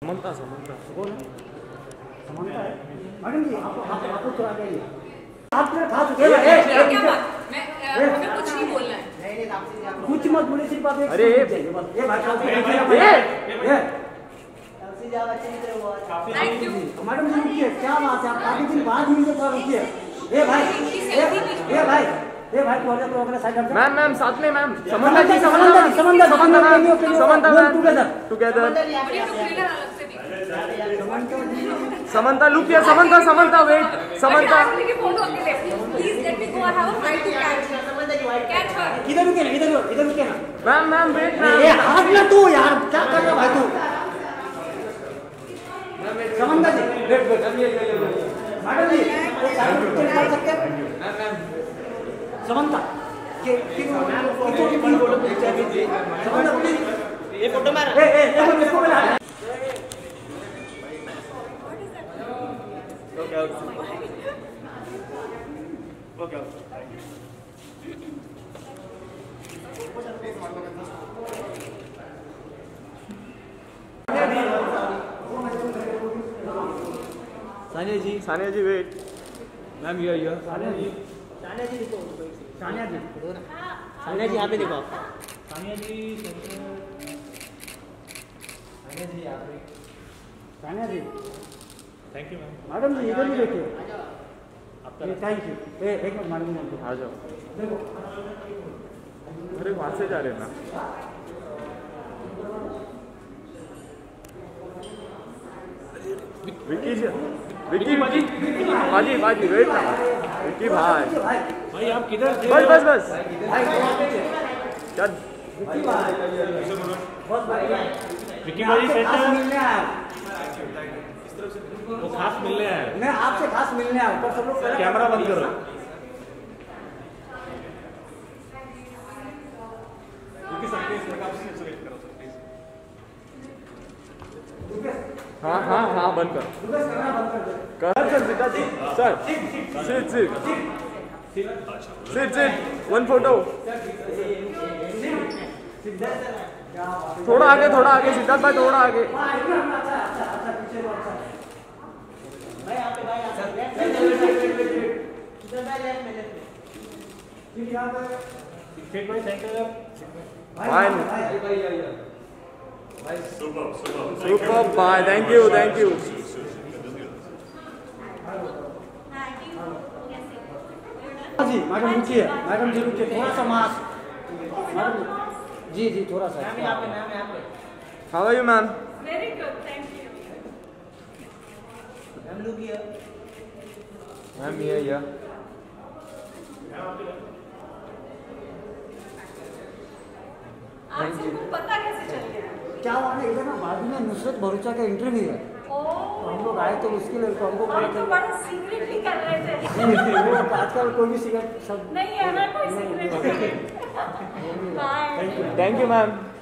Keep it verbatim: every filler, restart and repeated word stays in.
समंता समंता कौन है? समंता है मैडम जी। आपको आपको आपको तो आ गई आप मेरे खा चुके हैं। ए क्या बात मैं हमें कुछ नहीं बोलना है। नहीं नहीं आपसे कुछ मत बोले सिर्फ आप एक अरे ये भाई साहब ये ये काफी ज्यादा अच्छी तरह हुआ। Thank you madam ji. रुकिए क्या बात है आप काफी दिन बाद मिले तो रुकिए। ए भाई ए भाई ये भाई तू आजा तो अपने साइड हट जा। मैम मैम साथ में ma'am Samantha ji Samantha Samantha Samantha ma'am Samantha ma'am together together Samantha Samantha look here Samantha Samantha wait Samantha इधर रुके ना इधर इधर रुके ना मैम मैम वेट ना ये हाथ ना तू यार क्या कर रहा भाई तू। Samantha ji wait wait madam ji एक साइड निकाल सकते हैं समंता के के फोटो की फोटो चाहिए समंता प्लीज ये फोटो मार ए ए देखो इसको मिला okay okay Sania ji Sania ji wait ma'am ये ये सानिया जी सानिया जी देखो सानिया जी सानिया जी यहाँ पे देखो सानिया जी सानिया जी यहाँ पे Sania ji thank you ma'am madam ji इधर भी देखिए आपका थैंक यू ए एक मिनट मैडम जी आ जाओ देखो अरे वहाँ से जा रहे हैं ना विक्की जी विक्की विक्की भाजी भाजी वेट ना विक्की भाई भाई आप किधर थे? बस बस बस चल विक्की भाई बहुत बढ़िया विक्की भाई सेंटर मिलने आया वो खास मिलने आया है। मैं आपसे खास मिलने आया पर सब लोग कैमरा बंद करो। हाँ हाँ हाँ बंद कर कर sir Sita ji sir sit sit sit sit one photo थोड़ा आगे थोड़ा आगे सिद्धार्थ भाई थोड़ा आगे super bye thank you thank you जी मैडम रुकिए मैडम जी रुकिए थोड़ा सा मास्क मैडम जी जी थोड़ा सा मैम यहाँ पे मैम यहाँ पे how are you ma'am very good thank you ma'am रुकिए मैम ये या आप सबको पता कैसे चल गया? क्या हुआ ना इधर ना बाजू में नुसरत भरूचा का इंटरव्यू है तो हम लोग आए तो उसके लिए तो हमको पता तो चला बड़ा सीक्रेटली कर रहे थे। वो आजकल कोई भी सिगरेट सब नहीं है ना कोई secret. Bye thank you ma'am